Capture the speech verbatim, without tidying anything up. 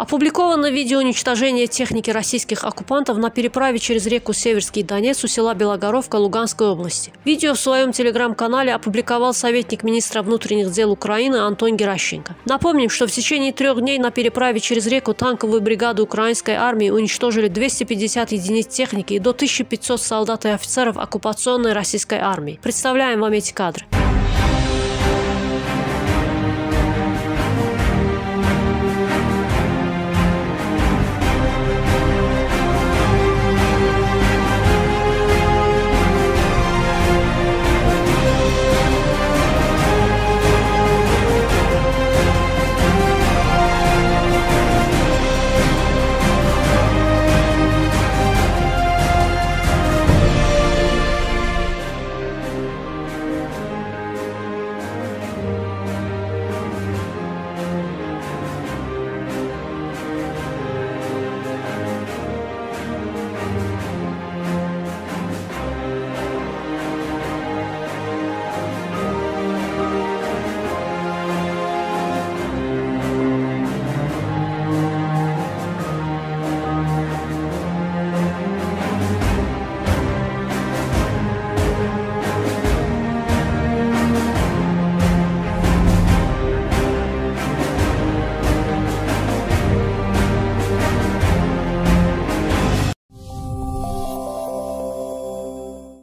Опубликовано видео уничтожения техники российских оккупантов на переправе через реку Северский Донец у села Белогоровка Луганской области. Видео в своем телеграм-канале опубликовал советник министра внутренних дел Украины Антон Геращенко. Напомним, что в течение трех дней на переправе через реку танковую бригаду украинской армии уничтожили двести пятьдесят единиц техники и до тысячи пятисот солдат и офицеров оккупационной российской армии. Представляем вам эти кадры.